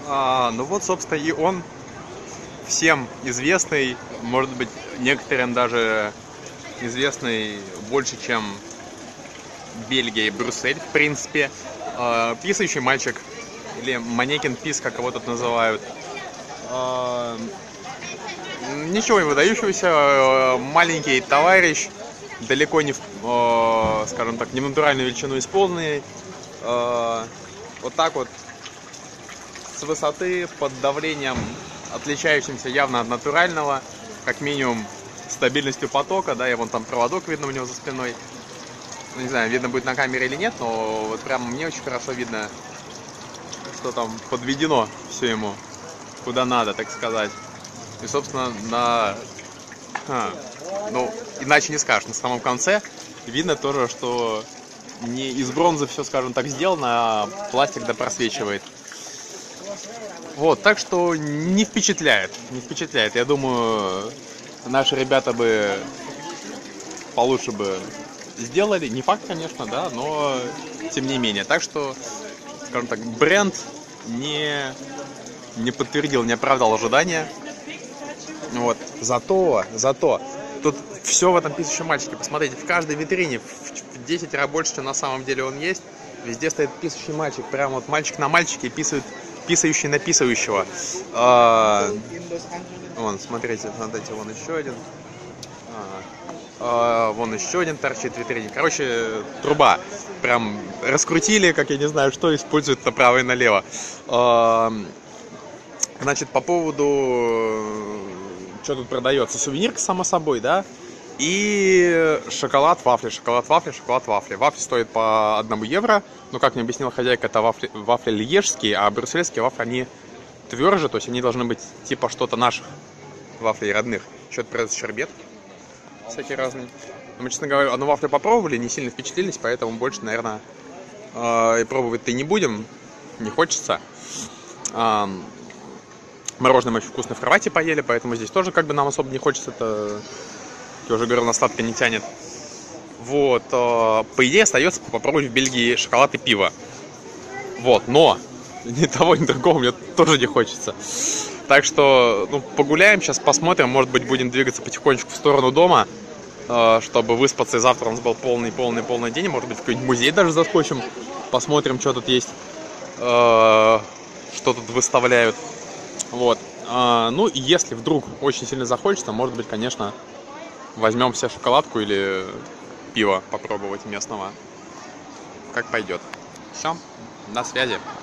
Ну вот, собственно, и он всем известный, может быть, некоторым даже известный больше, чем Бельгия и Брюссель, в принципе. Писающий мальчик, или манекен пис, как его тут называют. Ничего не выдающегося, маленький товарищ, далеко не, скажем так, не в натуральную величину исполненный. Вот так вот, с высоты, под давлением, отличающимся явно от натурального, как минимум стабильностью потока, да, и вон там проводок видно у него за спиной. Ну, не знаю, видно будет на камере или нет, но вот прям мне очень хорошо видно, что там подведено все ему, куда надо, так сказать. И, собственно, ну, иначе не скажешь, на самом конце видно тоже, что не из бронзы все, скажем так, сделано, а пластик да просвечивает. Вот, так что не впечатляет, не впечатляет. Я думаю, наши ребята бы получше бы сделали. Не факт, конечно, да, но тем не менее. Так что, скажем так, бренд не подтвердил, не оправдал ожидания. Вот. Зато тут все в этом писающем мальчике. Посмотрите, в каждой витрине в 10 раз больше, чем на самом деле он есть. Везде стоит писающий мальчик. Прям вот мальчик на мальчике писает, писающий на писающего. Вон, смотрите, смотрите, вон еще один. Вон еще один торчит в витрине. Короче, труба. Прям раскрутили, как я не знаю, что используют направо и налево. Значит, по поводу, что тут продается. Сувенирка, само собой, да? И шоколад, вафли, шоколад, вафли, шоколад, вафли. Вафли стоят по 1 евро. Ну, как мне объяснила хозяйка, это вафли льежские, а брюссельские вафли, они тверже, то есть они должны быть типа что-то наших вафлей родных. Что-то продается щербет всякие разные. Но мы, честно говоря, одну вафлю попробовали, не сильно впечатлились, поэтому больше, наверное, и пробовать-то и не будем. Не хочется. Мороженое мы очень вкусно в кровати поели, поэтому здесь тоже как бы нам особо не хочется. Это, я уже говорил, на сладко не тянет. Вот. По идее, остается попробовать в Бельгии шоколад и пиво. Вот. Но ни того, ни другого мне тоже не хочется. Так что, ну, погуляем, сейчас посмотрим. Может быть, будем двигаться потихонечку в сторону дома, чтобы выспаться. И завтра у нас был полный день. Может быть, в какой-нибудь музей даже заскочим. Посмотрим, что тут есть, что тут выставляют. Вот. Ну, и если вдруг очень сильно захочется, может быть, конечно, возьмем себе шоколадку или пиво попробовать местного. Как пойдет. Все, на связи.